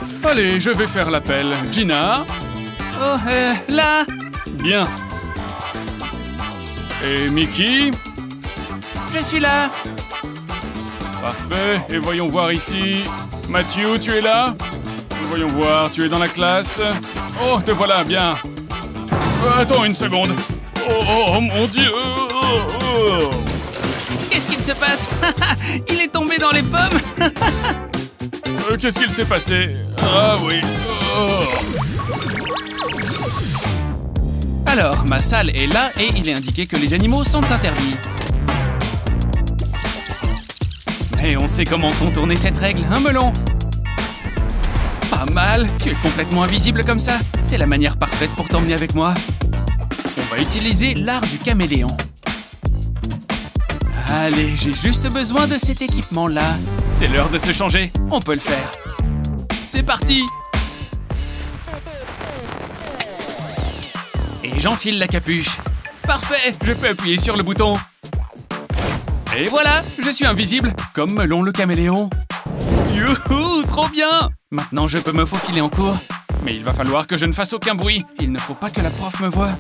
Allez, je vais faire l'appel. Gina? Oh, là. Bien. Et Mickey? Je suis là. Parfait. Et voyons voir ici. Matthew, tu es là? Voyons voir, tu es dans la classe? Oh, te voilà, bien. Attends une seconde. Oh mon Dieu. Qu'est-ce qu'il se passe? Il est tombé dans les pommes. Qu'est-ce qu'il s'est passé? Ah oui. Alors, ma salle est là et il est indiqué que les animaux sont interdits. Mais on sait comment contourner cette règle, hein, Melon? Pas mal, tu es complètement invisible comme ça. C'est la manière parfaite pour t'emmener avec moi. On va utiliser l'art du caméléon. Allez, j'ai juste besoin de cet équipement-là. C'est l'heure de se changer, on peut le faire. C'est parti! Et j'enfile la capuche. Parfait, je peux appuyer sur le bouton. Et voilà, je suis invisible, comme Melon le caméléon. Youhou, trop bien! Maintenant, je peux me faufiler en cours. Mais il va falloir que je ne fasse aucun bruit. Il ne faut pas que la prof me voie.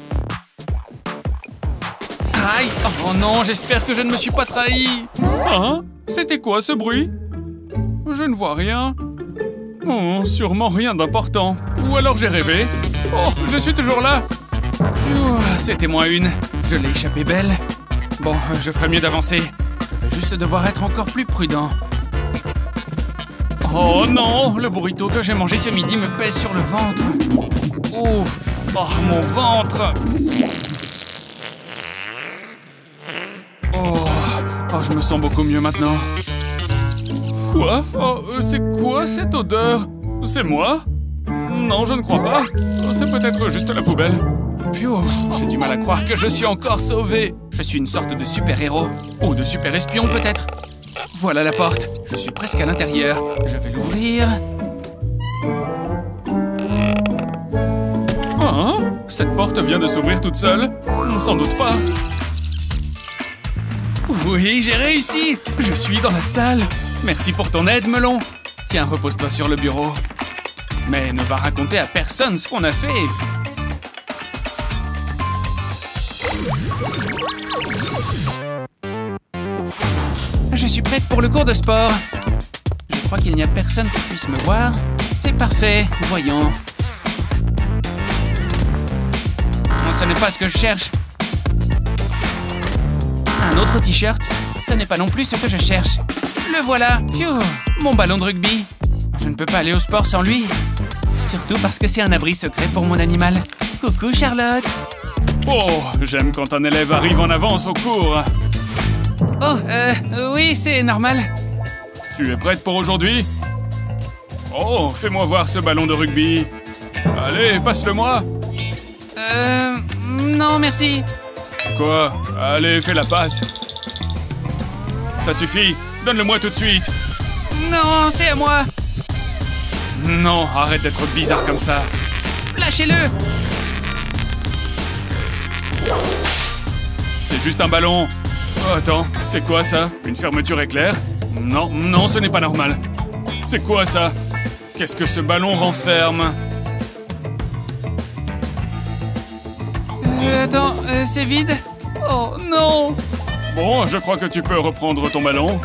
Aïe! Oh non, j'espère que je ne me suis pas trahi. Hein? C'était quoi ce bruit? Je ne vois rien. Oh, sûrement rien d'important. Ou alors j'ai rêvé. Oh, je suis toujours là. C'était moins une. Je l'ai échappé belle. Bon, je ferais mieux d'avancer. Je vais juste devoir être encore plus prudent. Oh non, le burrito que j'ai mangé ce midi me pèse sur le ventre. Ouf, oh mon ventre. Oh, je me sens beaucoup mieux maintenant. Quoi? Oh, c'est quoi cette odeur? C'est moi? Non, je ne crois pas. Oh, c'est peut-être juste la poubelle. Pio, j'ai du mal à croire que je suis encore sauvé. Je suis une sorte de super-héros. Ou de super-espion peut-être. Voilà la porte. Je suis presque à l'intérieur. Je vais l'ouvrir. Hein? Cette porte vient de s'ouvrir toute seule? Sans doute pas. Oui, j'ai réussi! Je suis dans la salle. Merci pour ton aide, Melon. Tiens, repose-toi sur le bureau. Mais ne va raconter à personne ce qu'on a fait. Je suis prête pour le cours de sport. Je crois qu'il n'y a personne qui puisse me voir. C'est parfait, voyons. Non, ce n'est pas ce que je cherche. Un autre t-shirt, ce n'est pas non plus ce que je cherche. Le voilà, phew, mon ballon de rugby. Je ne peux pas aller au sport sans lui. Surtout parce que c'est un abri secret pour mon animal. Coucou Charlotte. Oh, j'aime quand un élève arrive en avance au cours. Oh, oui, c'est normal. Tu es prête pour aujourd'hui? Oh, fais-moi voir ce ballon de rugby. Allez, passe-le-moi. Non, merci. Quoi? Allez, fais la passe. Ça suffit, donne-le-moi tout de suite. Non, c'est à moi. Non, arrête d'être bizarre comme ça. Lâchez-le. C'est juste un ballon. Oh, attends, c'est quoi ça? Une fermeture éclair? Non, non, ce n'est pas normal. C'est quoi ça? Qu'est-ce que ce ballon renferme? Attends, c'est vide? Oh non! Bon, je crois que tu peux reprendre ton ballon.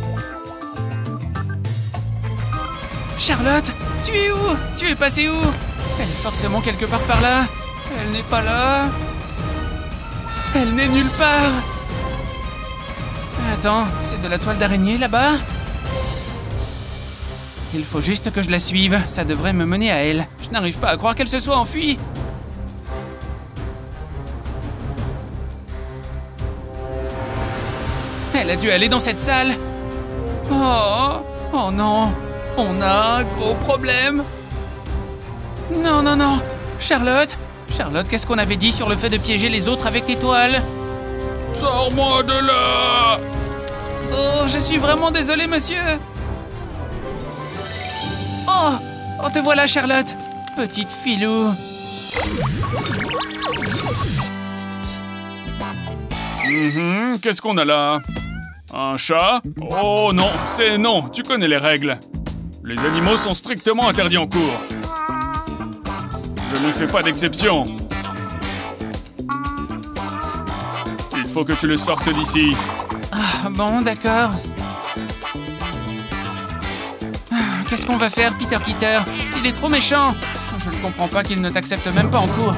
Charlotte, tu es où? Tu es passée où? Elle est forcément quelque part par là. Elle n'est pas là. Elle n'est nulle part. Attends, c'est de la toile d'araignée là-bas? Il faut juste que je la suive. Ça devrait me mener à elle. Je n'arrive pas à croire qu'elle se soit enfuie. Elle a dû aller dans cette salle. Oh non. On a un gros problème. Non, non, non. Charlotte, qu'est-ce qu'on avait dit sur le fait de piéger les autres avec tes toiles? Sors-moi de là! Oh, je suis vraiment désolée, monsieur. Oh, te voilà, Charlotte. Petite filou. Qu'est-ce qu'on a là? Un chat? Oh non, c'est non, tu connais les règles. Les animaux sont strictement interdits en cours. Je ne fais pas d'exception. Il faut que tu le sortes d'ici. Ah, bon, d'accord. Qu'est-ce qu'on va faire, Peter Kitter? Il est trop méchant. Je ne comprends pas qu'il ne t'accepte même pas en cours.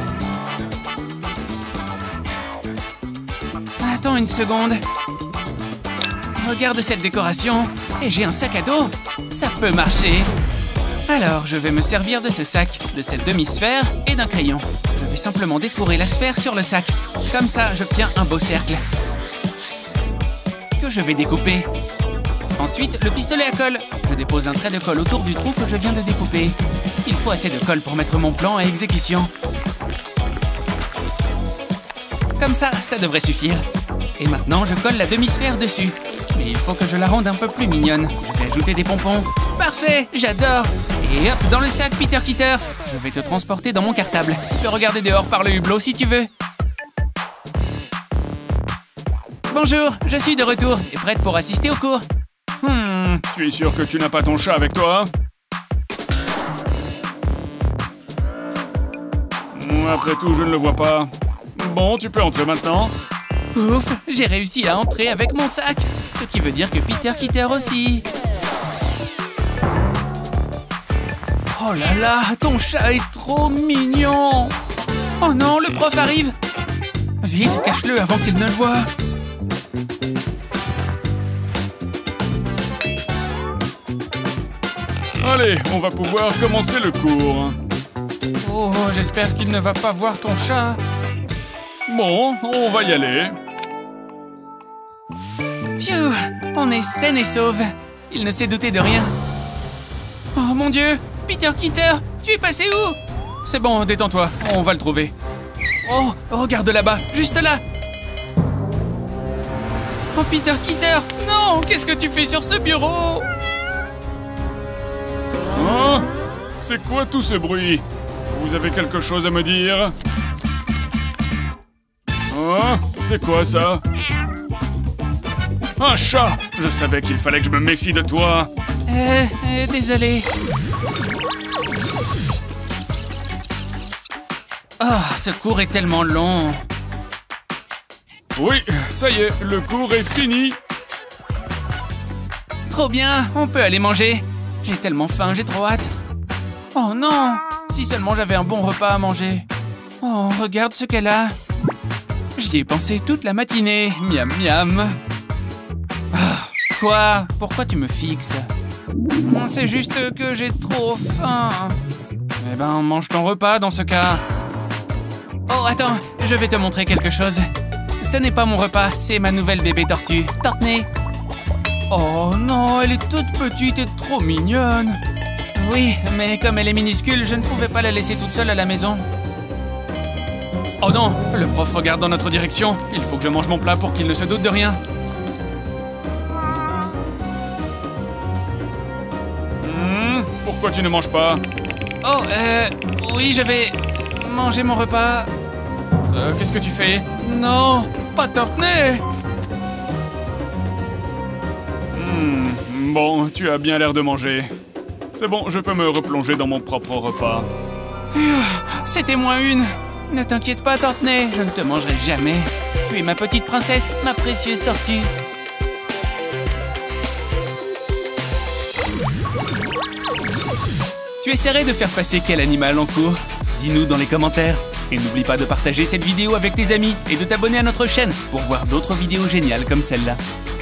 Attends une seconde. Regarde cette décoration. Et j'ai un sac à dos. Ça peut marcher. Alors, je vais me servir de ce sac, de cette demi-sphère et d'un crayon. Je vais simplement détourer la sphère sur le sac. Comme ça, j'obtiens un beau cercle. Que je vais découper. Ensuite, le pistolet à colle. Je dépose un trait de colle autour du trou que je viens de découper. Il faut assez de colle pour mettre mon plan à exécution. Comme ça, ça devrait suffire. Et maintenant, je colle la demi-sphère dessus. Mais il faut que je la rende un peu plus mignonne. Je vais ajouter des pompons. Parfait, j'adore. Et hop, dans le sac, Peter Kitter. Je vais te transporter dans mon cartable. Tu peux regarder dehors par le hublot si tu veux. Bonjour, je suis de retour et prête pour assister au cours. Tu es sûr que tu n'as pas ton chat avec toi? Après tout, je ne le vois pas. Bon, tu peux entrer maintenant. Ouf, j'ai réussi à entrer avec mon sac. Ce qui veut dire que Peter Kitter aussi. Oh là là, ton chat est trop mignon. Oh non, le prof arrive. Vite, cache-le avant qu'il ne le voie. Allez, on va pouvoir commencer le cours. Oh, j'espère qu'il ne va pas voir ton chat. Bon, on va y aller. Phew, on est saine et sauve. Il ne s'est douté de rien. Oh mon Dieu, Peter Kitter, tu es passé où? C'est bon, détends-toi, on va le trouver. Oh, regarde là-bas, juste là. Oh Peter Kitter, non, qu'est-ce que tu fais sur ce bureau? Hein? C'est quoi tout ce bruit? Vous avez quelque chose à me dire? Hein? C'est quoi ça? Un chat! Je savais qu'il fallait que je me méfie de toi. Désolé. Oh, ce cours est tellement long. Oui, ça y est, le cours est fini. Trop bien, on peut aller manger. J'ai tellement faim, j'ai trop hâte. Oh non, si seulement j'avais un bon repas à manger. Oh, regarde ce qu'elle a. J'y ai pensé toute la matinée. Miam miam. Ah, quoi? Pourquoi tu me fixes? C'est juste que j'ai trop faim. Eh ben, mange ton repas dans ce cas. Oh, attends, je vais te montrer quelque chose. Ce n'est pas mon repas, c'est ma nouvelle bébé tortue, Tortney. Oh non, elle est toute petite et trop mignonne. Oui, mais comme elle est minuscule, je ne pouvais pas la laisser toute seule à la maison. Oh non, le prof regarde dans notre direction. Il faut que je mange mon plat pour qu'il ne se doute de rien. Pourquoi tu ne manges pas? Oh, oui, je vais manger mon repas. Qu'est-ce que tu fais? Non, pas Tortney. Bon, tu as bien l'air de manger. C'est bon, je peux me replonger dans mon propre repas. C'était moins une. Ne t'inquiète pas, Tortney, je ne te mangerai jamais. Tu es ma petite princesse, ma précieuse tortue. Tu essaierais de faire passer quel animal en cours? Dis-nous dans les commentaires. Et n'oublie pas de partager cette vidéo avec tes amis et de t'abonner à notre chaîne pour voir d'autres vidéos géniales comme celle-là.